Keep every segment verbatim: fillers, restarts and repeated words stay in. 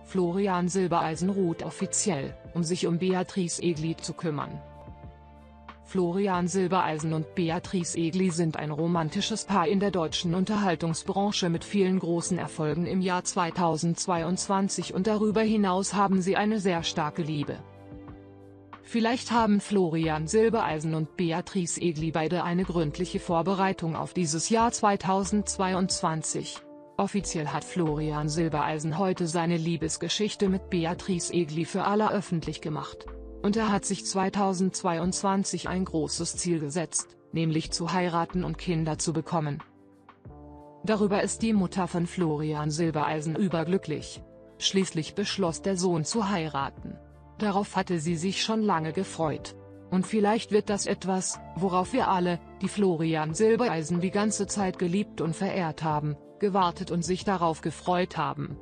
Florian Silbereisen ruht offiziell, um sich um Beatrice Egli zu kümmern. Florian Silbereisen und Beatrice Egli sind ein romantisches Paar in der deutschen Unterhaltungsbranche mit vielen großen Erfolgen im Jahr zweitausendzweiundzwanzig, und darüber hinaus haben sie eine sehr starke Liebe. Vielleicht haben Florian Silbereisen und Beatrice Egli beide eine gründliche Vorbereitung auf dieses Jahr zweitausendzweiundzwanzig. Offiziell hat Florian Silbereisen heute seine Liebesgeschichte mit Beatrice Egli für alle öffentlich gemacht. Und er hat sich zweitausendzweiundzwanzig ein großes Ziel gesetzt, nämlich zu heiraten und Kinder zu bekommen. Darüber ist die Mutter von Florian Silbereisen überglücklich. Schließlich beschloss der Sohn zu heiraten. Darauf hatte sie sich schon lange gefreut. Und vielleicht wird das etwas, worauf wir alle, die Florian Silbereisen die ganze Zeit geliebt und verehrt haben, gewartet und sich darauf gefreut haben.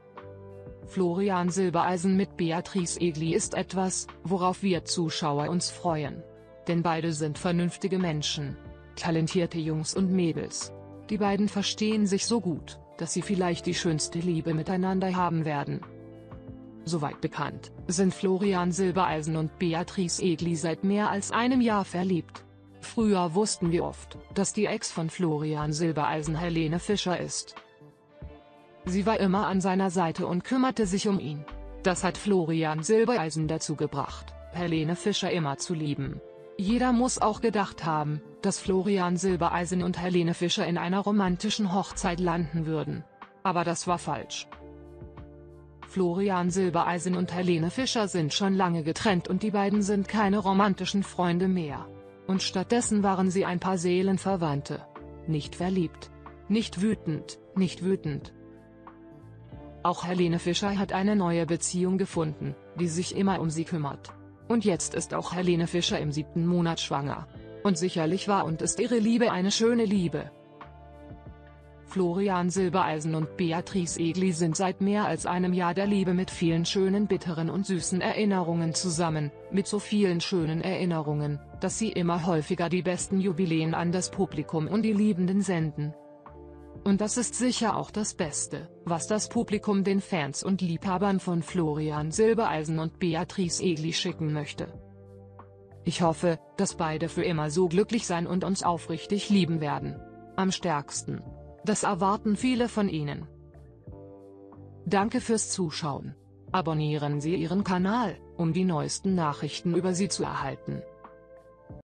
Florian Silbereisen mit Beatrice Egli ist etwas, worauf wir Zuschauer uns freuen. Denn beide sind vernünftige Menschen. Talentierte Jungs und Mädels. Die beiden verstehen sich so gut, dass sie vielleicht die schönste Liebe miteinander haben werden. Soweit bekannt, sind Florian Silbereisen und Beatrice Egli seit mehr als einem Jahr verliebt. Früher wussten wir oft, dass die Ex von Florian Silbereisen Helene Fischer ist. Sie war immer an seiner Seite und kümmerte sich um ihn. Das hat Florian Silbereisen dazu gebracht, Helene Fischer immer zu lieben. Jeder muss auch gedacht haben, dass Florian Silbereisen und Helene Fischer in einer romantischen Hochzeit landen würden. Aber das war falsch. Florian Silbereisen und Helene Fischer sind schon lange getrennt und die beiden sind keine romantischen Freunde mehr. Und stattdessen waren sie ein Paar Seelenverwandte. Nicht verliebt. Nicht wütend, nicht wütend. Auch Helene Fischer hat eine neue Beziehung gefunden, die sich immer um sie kümmert. Und jetzt ist auch Helene Fischer im siebten Monat schwanger. Und sicherlich war und ist ihre Liebe eine schöne Liebe. Florian Silbereisen und Beatrice Egli sind seit mehr als einem Jahr der Liebe mit vielen schönen, bitteren und süßen Erinnerungen zusammen, mit so vielen schönen Erinnerungen, dass sie immer häufiger die besten Jubiläen an das Publikum und die Liebenden senden. Und das ist sicher auch das Beste, was das Publikum den Fans und Liebhabern von Florian Silbereisen und Beatrice Egli schicken möchte. Ich hoffe, dass beide für immer so glücklich sein und uns aufrichtig lieben werden. Am stärksten. Das erwarten viele von Ihnen. Danke fürs Zuschauen. Abonnieren Sie Ihren Kanal, um die neuesten Nachrichten über sie zu erhalten.